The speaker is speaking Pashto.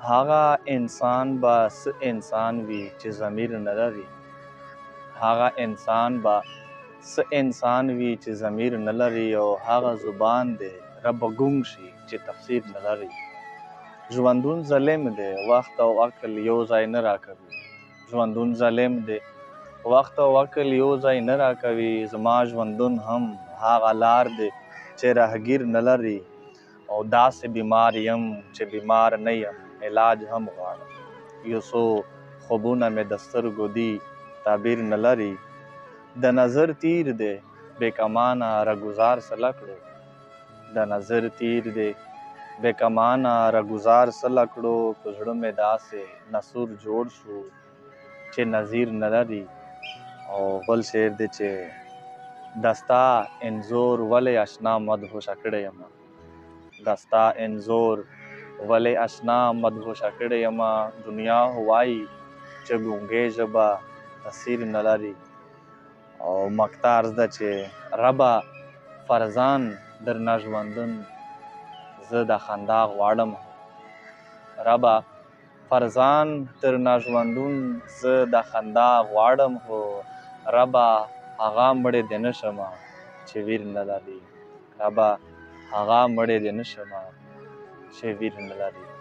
هغه انسان به څه انسان وي چې ضمیر نه لري. هغه انسان به څه انسان وي چې ضمیر نه لري، او هغه زبان دی رب ګونګ شي چې تفسیر نه لري. ژوندون ظلم دی، وخت او عقل یو ځای نه راکوي. ژوندون ظلم دی، وخت او عقل یو ځای نه راکوي. زما ژوندون هم هغه لار دی چې راهګیر نه لري. او داسې بیمار یم چې بیمار نه یم، علاج هم غواړم. یو څو خوبونه مې د سترګو دي، تعبیر نه لري. د نظر تیر دی بې کمانه رګزار سله کړو. د نظر تیر دی بې کمانه رګزار سله کړو. په زړه مې داسې نسور جوړ شو چې نظیر نه لري. او بل شعر دی چې دستا انځور ولې اشنا مدهوشه کړی یم. دستا انځور ولې اشنا مدهوشه کړی یم. دنیا وایي چې ګونګې ژبه تاثیر نه لري. او مقطع عرض ده چې ربه فرزان درنه ژوندون زه د خندا غواړم. ربه فرزان درنه ژوندون زه د خندا غواړم. خو ربه هغه مړې دې نه شمه چې ویر نه لري. ربه هغه مړې دې نه شمه چې ویر نه لري.